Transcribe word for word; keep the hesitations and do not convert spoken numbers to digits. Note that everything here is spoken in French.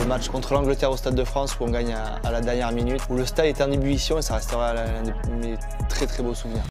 le match contre l'Angleterre au Stade de France où on gagne à, à la dernière minute, où le stade était en ébullition et ça restera l'un de mes très très beaux souvenirs.